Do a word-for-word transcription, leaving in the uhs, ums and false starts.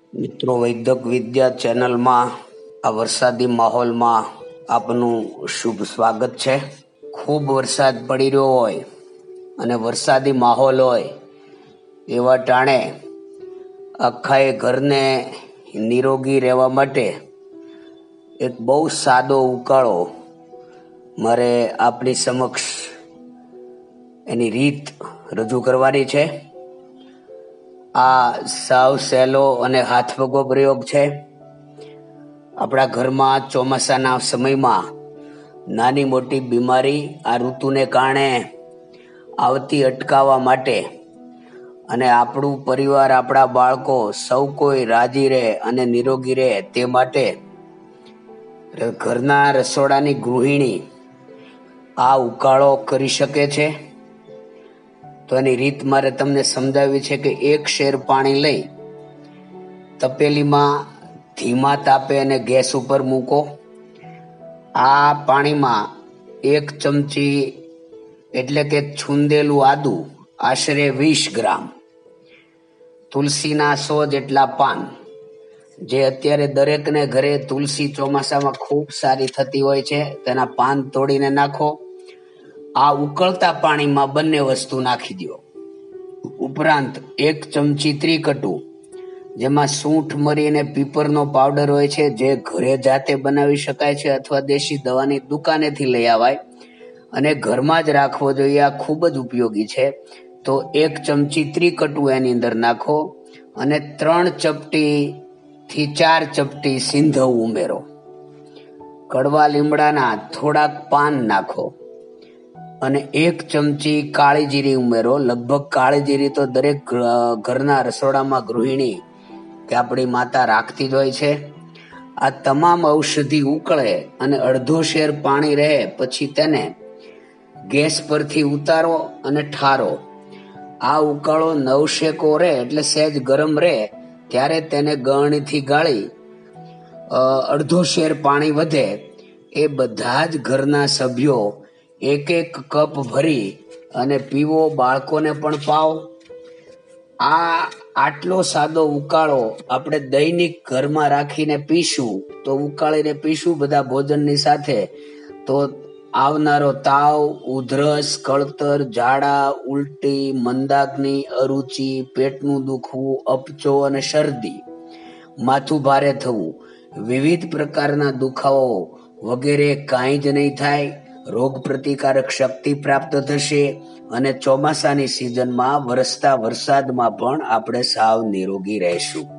મિત્રો, વૈદક વિદ્યા ચેનલમાં આ વરસાદી માહોલમાં આપનું શુભ સ્વાગત છે. ખૂબ વરસાદ પડી રહ્યો હોય અને વરસાદી માહોલ હોય એવા ટાણે આખાએ ઘરને નિરોગી રહેવા માટે એક બહુ સાદો ઉકાળો મારે આપણી સમક્ષ એની રીત રજૂ કરવાની છે. આ સાવ સહેલો અને હાથવગો પ્રયોગ છે. આપણા ઘરમાં ચોમાસાના સમયમાં નાની મોટી બીમારી આ ઋતુને કારણે આવતી અટકાવવા માટે અને આપણું પરિવાર, આપણા બાળકો સૌ કોઈ રાજી રહે અને નિરોગી રહે તે માટે ઘરના રસોડાની ગૃહિણી આ ઉકાળો કરી શકે છે. તો એની રીત મારે તમને સમજાવી છે કે એક શેર પાણી લઈ તપેલીમાં ધીમા તાપે અને ગેસ ઉપર મૂકો. આ પાણીમાં એક ચમચી એટલે કે છૂંદેલું આદુ આશરે વીસ ગ્રામ, તુલસીના સો જેટલા પાન, જે અત્યારે દરેકને ઘરે તુલસી ચોમાસામાં ખૂબ સારી થતી હોય છે, તેના પાન તોડીને નાખો. આ ઉકળતા પાણીમાં બંને વસ્તુ નાખી દો. ઉપરાંત એક ચમચી ત્રિકટું, જેમાં સૂંઠ, મરી અને પીપરનો પાવડર હોય છે, જે ઘરે જાતે બનાવી શકાય છે અથવા દેશી દવાની દુકાનેથી લઈ આવાય અને ઘરમાં જ રાખવો જોઈએ. આ ખૂબ જ ઉપયોગી છે. તો એક ચમચી ત્રિકટું એની અંદર નાખો અને ત્રણ ચપટી થી ચાર ચપટી સિંધવ ઉમેરો. કડવા લીમડાના થોડાક પાન નાખો અને એક ચમચી કાળી જીરી ઉમેરો. લગભગ કાળી જીરી તો દરેક ઘરના રસોડામાં ગૃહિણી કે આપણી માતા રાખતી જ હોય છે. આ તમામ ઔષધિ ઉકળે અને અડધો શેર પાણી રહે પછી તેને ગેસ પરથી ઉતારો અને ઠારો. આ ઉકાળો નવશેકો રહે એટલે સહેજ ગરમ રહે ત્યારે તેને ગળણીથી ગાળી અડધો શેર પાણી વધે એ બધા જ ઘરના સભ્યો એક એક કપ ભરી અને પીવો. બાળકોને પણ પાવો. આ આટલો સાદો ઉકાળો આપણે દૈનિક ઘરમાં રાખીને પીશું, તો ઉકાળીને પીશું બધા ભોજનની સાથે, તો આવનારો તાવ, ઉધરસ, કળતર, ઝાડા, ઉલટી, મંદાગ્નિ, અરુચિ, પેટનું દુખવું, અપચો અને શરદી, માથું ભારે થવું, વિવિધ પ્રકારના દુખાવો વગેરે કાંઈ જ નહીં થાય. રોગ પ્રતિકારક શક્તિ પ્રાપ્ત થશે અને ચોમાસાની સિઝનમાં વરસતા વરસાદમાં પણ આપણે સાવ નિરોગી રહેશું.